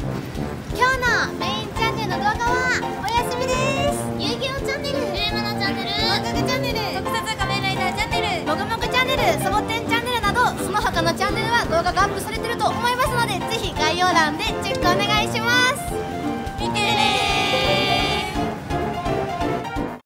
今日のメインチャンネルの動画はお休みです。遊戯王チャンネル、ルームのチャンネル、ワクワクチャンネル、特撮仮面ライダーチャンネル、もぐもぐチャンネル、サボテンチャンネルなどその他のチャンネルは動画がアップされてると思いますので、ぜひ概要欄でチェックお願いします。